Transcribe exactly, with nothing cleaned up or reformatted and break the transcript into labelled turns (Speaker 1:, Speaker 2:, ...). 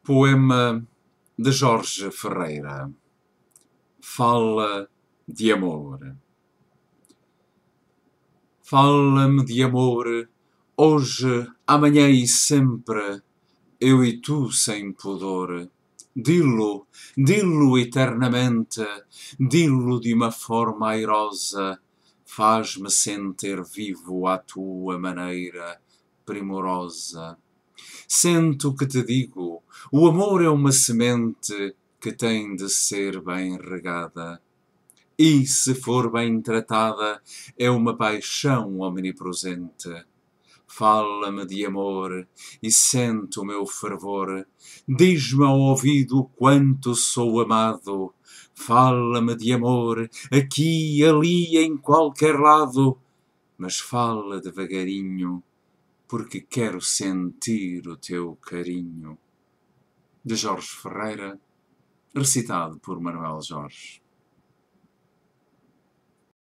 Speaker 1: Poema de Jorge Ferreira. Fala de amor. Fala-me de amor, hoje, amanhã e sempre, eu e tu sem pudor. Dilo, dilo eternamente, dilo de uma forma airosa, faz-me sentir vivo à tua maneira primorosa. Sento que te digo, o amor é uma semente que tem de ser bem regada. E, se for bem tratada, é uma paixão omnipresente. Fala-me de amor e sente o meu fervor. Diz-me ao ouvido quanto sou amado. Fala-me de amor, aqui, ali, em qualquer lado. Mas fala devagarinho, porque quero sentir o teu carinho. De Jorge Ferreira, recitado por Manuel Jorge.